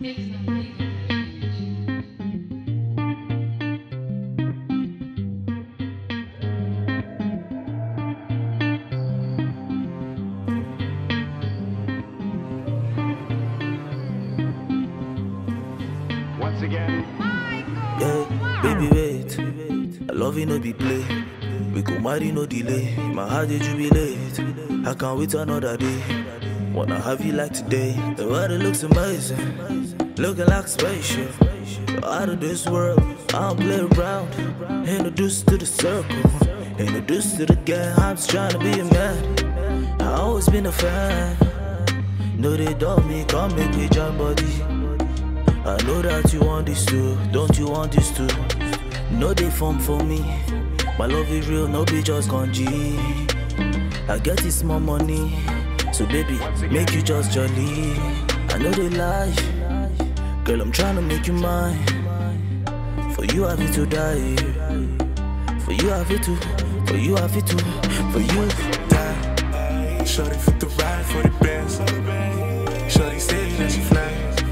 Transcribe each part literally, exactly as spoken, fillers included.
Once again. Yeah, baby, wait. I love you, no be play. We go marry, no delay. My heart did jubilate. I can't wait another day. Wanna have you like today. The weather looks amazing, looking like a spaceship. Out of this world, I don't play around. Introduced to the circle, introduced to the gang. I'm just trying to be a man. I always been a fan. No, they don't me, come make me join body. I know that you want this too, don't you want this too? No, they form for me. My love is real, no be just G. I get this small money, so baby, make you just jolly. I know they lie, girl, I'm trying to make you mine. For you I fit to die, for you I fit to, for you I fit to, for you die. Shorty fit the ride for the best. Shorty say that she fly.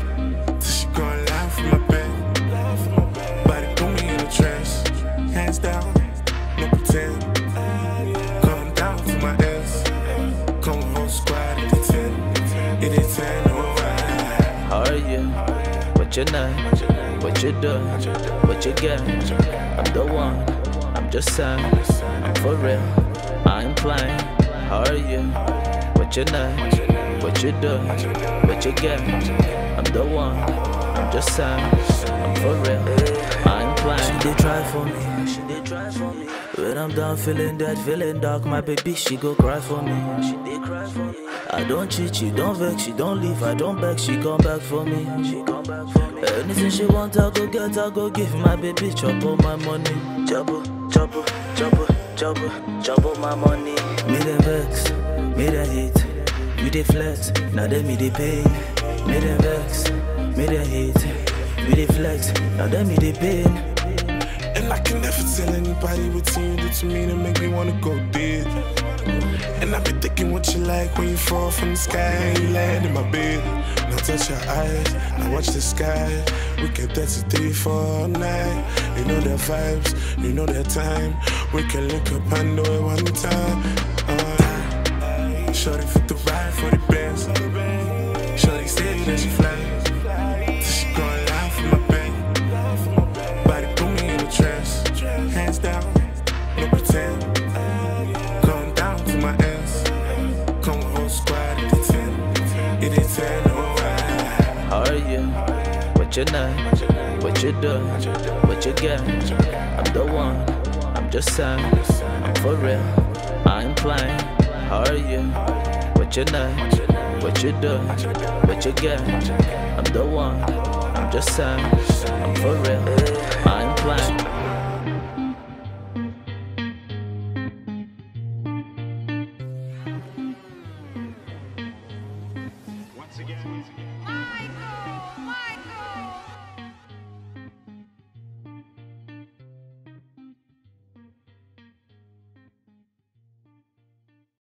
Down, no pretend. Come down to my ass. Come whole squad at the ten. It is ten over. How are you? What you know? What you do? What you get? I'm the one. I'm just saying. I'm for real. I ain't playing. How are you? What you know? What you do? What you get? I'm the one. I'm just saying. I'm for real. I ain't playing. She did try for me. When I'm down feeling that, feeling dark, my baby, she go cry for me. She did cry for me. I don't cheat, she don't vex, she don't leave, I don't beg, she come back for me. She come back for me. Anything she want, I go get, I go give my baby, chop all my money. Chop, chop, chop, chop, chop all my money. Me the vex, me the hate, we the flex, now they me the pain. Me the vex, me the hate, we the flex, now they me the pain. And I can never tell anybody what you do to me to make me wanna go dead. And I be thinking what you like when you fall from the sky and you land in my bed. Now touch your eyes, now watch the sky. We can dance to three, four all night. You know their vibes, you know their time. We can link up and do it one time. Uh, Shorty fit the ride for the best. Shorty said that she fly. Hands down, no pretend. Come down to my ass. Come whole squad at the ten. It is ten over. How are you? What you know? What you do? What you get? I'm the one. I'm just saying. I'm for real. I ain't playing. How are you? What you know? What you do? What you get? I'm the one. I'm just saying. I'm for real.